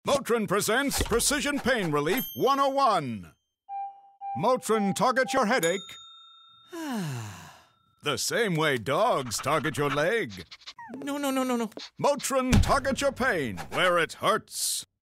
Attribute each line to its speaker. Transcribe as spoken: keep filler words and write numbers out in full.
Speaker 1: Motrin presents Precision Pain Relief one oh one. Motrin target your headache the same way dogs target your leg.
Speaker 2: No, no, no, no, no.
Speaker 1: Motrin target your pain where it hurts.